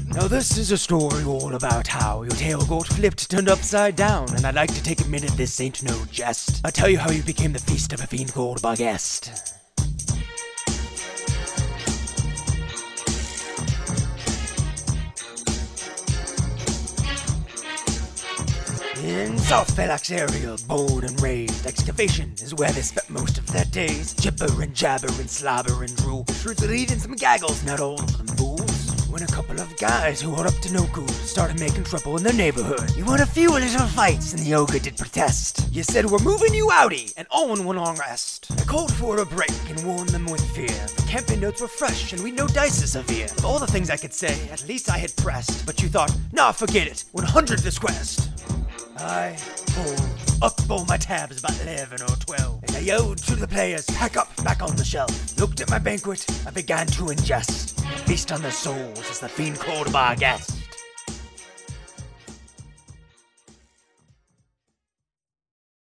Now this is a story all about how your tail got flipped, turned upside down, and I'd like to take a minute, this ain't no jest. I'll tell you how you became the feast of a fiend called Bargest. In South Phalanx area, born and raised, excavation is where they spent most of their days. Jibber and jabber and slobber and drool, truth leading some gaggles, not all of them fools. When a couple of guys who were up to no good started making trouble in their neighborhood. You won a few little fights and the ogre did protest. You said we're moving you outie and all in one long rest. I called for a break and warned them with fear. The campaign notes were fresh and we know dice is severe. Of all the things I could say, at least I had pressed. But you thought, nah, forget it, 100 this quest. I pulled up all my tabs about 11 or 12, and I yelled to the players, pack up, back on the shelf. Looked at my banquet, I began to ingest. A feast on their souls as the fiend called Bargest.